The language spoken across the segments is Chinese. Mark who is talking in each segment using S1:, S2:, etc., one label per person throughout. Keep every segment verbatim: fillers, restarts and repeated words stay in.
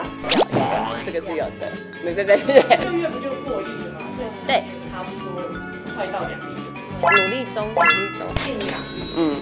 S1: 这个是有的，对对对对。
S2: 这个月不就过亿了吗？所以对，差不多快到两亿了。
S1: 努力中，努力中，
S2: 近两亿。
S1: 嗯。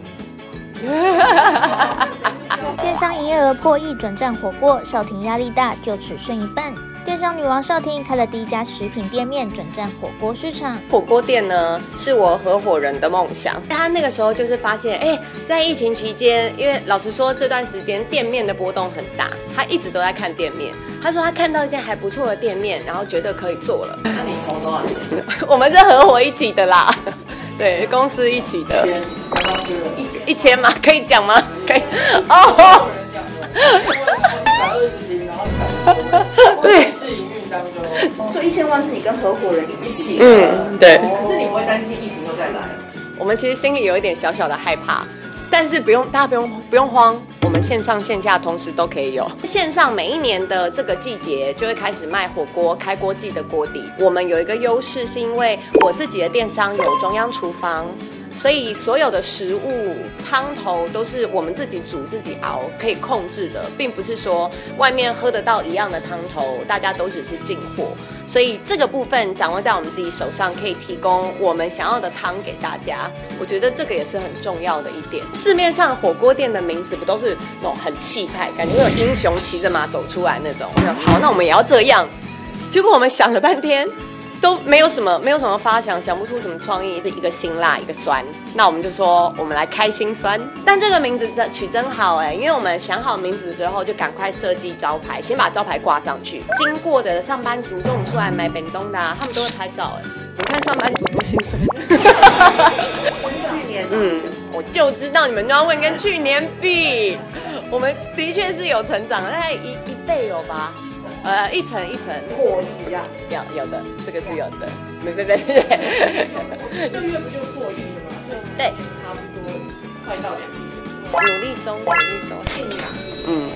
S3: 电商营业额破亿，转战火锅，少婷压力大，就此剩一半。电商女王少婷开了第一家食品店面，转战火锅市场。
S1: 火锅店呢，是我合伙人的梦想。他那个时候就是发现，哎，在疫情期间，因为老实说这段时间店面的波动很大，他一直都在看店面。他说他看到一间还不错的店面，然后觉得可以做了。
S2: 那你投多少钱？
S1: 我们是合伙一起的啦，对，公司一起的。
S2: 一千，
S1: 一千吗？可以讲吗？可以。哦。
S2: 一百二十平，然后对，是营运当中，
S4: 所以一千万是你跟合伙人一起。
S1: 嗯，对。
S2: 可是你不会担心疫情又再来？
S1: 我们其实心里有一点小小的害怕，但是不用，大家不用不用慌，我们线上线下同时都可以有。线上每一年的这个季节就会开始卖火锅、开锅季的锅底。我们有一个优势，是因为我自己的电商有中央厨房。所以所有的食物汤头都是我们自己煮自己熬，可以控制的，并不是说外面喝得到一样的汤头，大家都只是进货。所以这个部分掌握在我们自己手上，可以提供我们想要的汤给大家。我觉得这个也是很重要的一点。市面上火锅店的名字不都是那种很气派，感觉有英雄骑着马走出来那种？好，那我们也要这样。结果我们想了半天。都没有什么，没有什么发想，想不出什么创意，一个辛辣，一个酸。那我们就说，我们来开心酸。但这个名字真取真好哎，因为我们想好名字之后，就赶快设计招牌，先把招牌挂上去。经过的上班族中午出来买便当的、啊，他们都会拍照哎。你看上班族多心酸。
S4: 去年，
S1: 嗯，我就知道你们都要问跟去年比，我们的确是有成长，大概一一倍有吧。呃，一层一层
S4: 破亿这样，
S1: 有有的，这个是有的，对对对对。
S2: 这个月不就过亿了吗？所以
S1: 对，
S2: 差不多快到两亿了。
S1: 努力中，努力中，
S2: 近两亿。
S1: 嗯。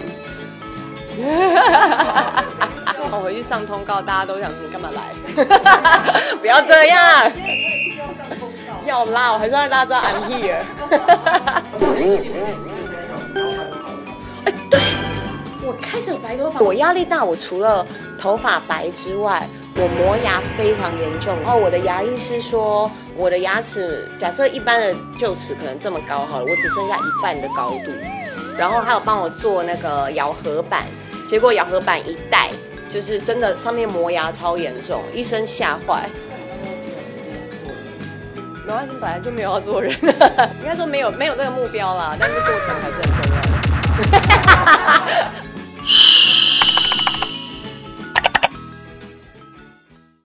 S1: 我回去上通告，大家都想你干嘛来？不要这样。要啦，我还是要让大家知道 I'm here。哎，对。我开始有白头发，我压力大，我除了头发白之外，我磨牙非常严重。然后我的牙医师说，我的牙齿假设一般的臼齿可能这么高好了，我只剩下一半的高度。然后还有帮我做那个咬合板，结果咬合板一戴，就是真的上面磨牙超严重，医生嚇坏。没关系，本来就没有要做人，应该说没有没有这个目标啦，但是过程还是很重要的。